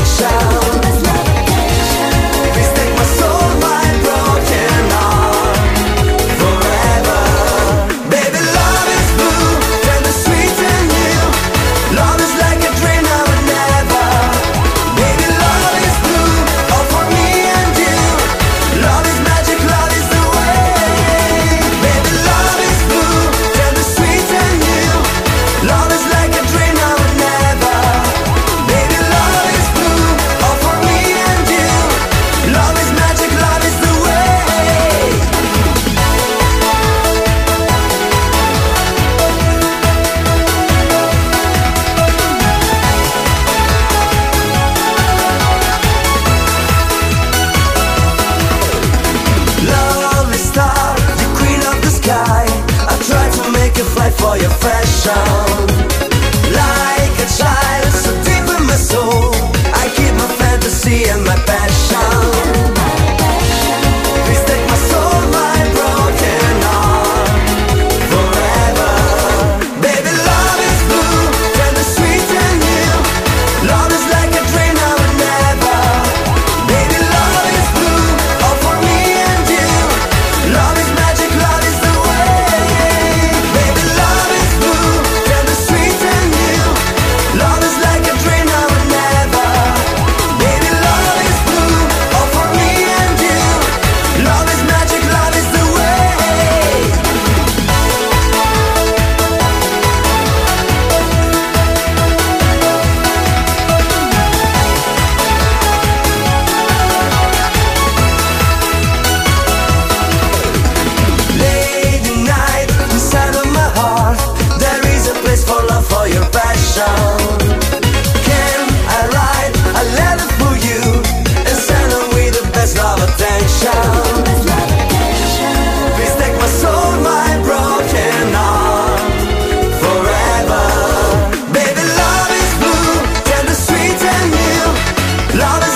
For your fashion, like a child, so deep in my soul, I keep my fantasy and my passion. Please take my soul, my broken heart, forever. Baby, love is blue, tender, sweet and new. Love is like a dream now and never. Baby, love is blue, all for me and you. Love is magic, love is the way. Baby, love is blue, tender, sweet and new. Love is like a dream now and never. Baby, love is blue, all for me and you. Love is magic, love is the way. Late night, inside of my heart, there is a place for love, for your passion. Can I write a letter for you and send them with the best love attention? Please take my soul, my broken heart, forever. Baby, love is blue, tender, sweet and new. Love is